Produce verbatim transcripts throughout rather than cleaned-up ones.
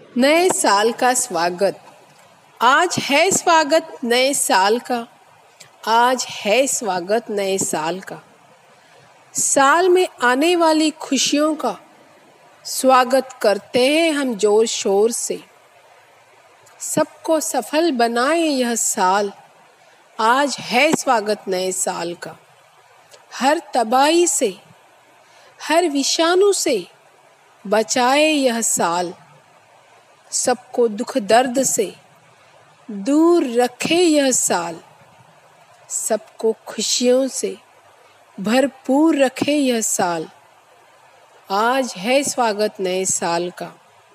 नए साल का स्वागत। आज है स्वागत नए साल का। आज है स्वागत नए साल का। साल में आने वाली खुशियों का स्वागत करते हैं हम जोर शोर से। सबको सफल बनाए यह साल। आज है स्वागत नए साल का। हर तबाही से, हर विषाणु से बचाए यह साल। सबको दुख दर्द से दूर रखे यह साल। सबको खुशियों से भरपूर रखे यह साल। आज है स्वागत नए साल का।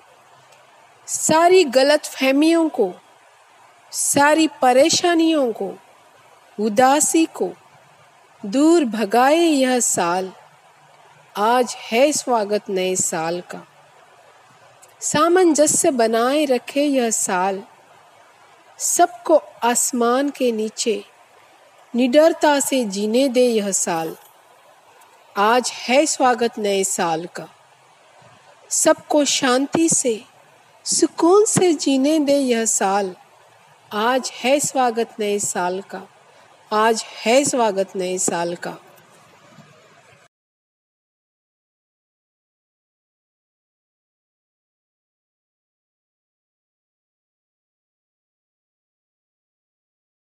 सारी गलत फहमियों को, सारी परेशानियों को, उदासी को दूर भगाए यह साल। आज है स्वागत नए साल का। सामंजस्य बनाए रखे यह साल। सबको आसमान के नीचे निडरता से जीने दे यह साल। आज है स्वागत नए साल का। सबको शांति से, सुकून से जीने दे यह साल। आज है स्वागत नए साल का। आज है स्वागत नए साल का।